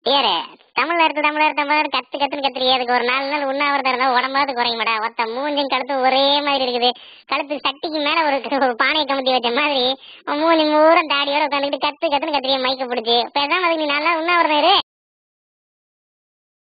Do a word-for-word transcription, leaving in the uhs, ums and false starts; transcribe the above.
ஏறு தமிழ்நாடு தமிழ்நாடு தமிழ்நாடு கத்து கத்துன்னு கத்துறியே. அதுக்கு ஒரு நாலு நாள் உண்ணாவிரதம் இருந்தா உடம்பாவது குறையுமாடா. ஒத்த மூஞ்சும் கழுத்து ஒரே மாதிரி இருக்குது. கழுத்து சட்டிக்கு மேல ஒரு ஒரு பானையை கமுத்தி வச்ச மாதிரி மூஞ்சி மூரம் தாடியோட உட்காந்துக்கிட்டு கத்து கத்துன்னு கத்துறிய மைக்க பிடிச்சி. பேசாம அதுக்கு நீ நல்லா உண்ணாவிரதம் இரு.